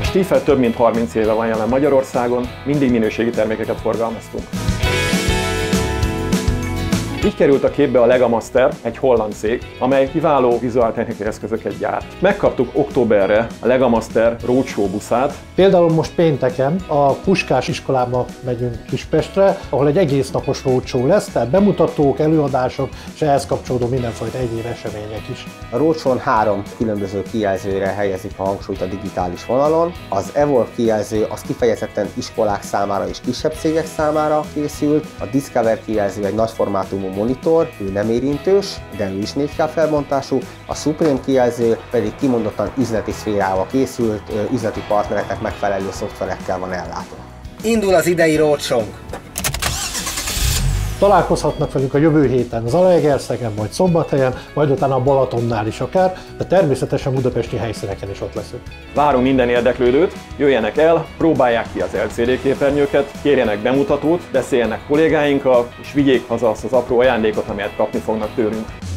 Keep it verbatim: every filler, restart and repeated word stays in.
Stiefel több mint harminc éve van jelen Magyarországon, mindig minőségi termékeket forgalmaztunk. Így került a képbe a Legamaster, egy holland cég, amely kiváló vizuáltechnikai eszközöket gyárt. Megkaptuk októberre a Legamaster Roadshow buszát. Például most pénteken a Puskás iskolába megyünk Kispestre, ahol egy egész napos roadshow lesz, tehát bemutatók, előadások és ehhez kapcsolódó mindenfajta egyéb események is. A roadshown három különböző kijelzőre helyezik a hangsúlyt a digitális vonalon. Az Evolve kijelző az kifejezetten iskolák számára és kisebb cégek számára készült. A Discover kijelző egy nagyformátumú monitor, ő nem érintős, de ő is négy ká felbontású, a Supreme kijelző pedig kimondottan üzleti szférával készült, üzleti partnereknek megfelelő szoftverekkel van ellátva. Indul az idei roadshow! Találkozhatnak velünk a jövő héten Zalaegerszegen, majd Szombathelyen, majd utána a Balatonnál is akár, de természetesen budapesti helyszíneken is ott leszünk. Várunk minden érdeklődőt, jöjjenek el, próbálják ki az el cé dé képernyőket, kérjenek bemutatót, beszéljenek kollégáinkkal, és vigyék haza azt az apró ajándékot, amelyet kapni fognak tőlünk.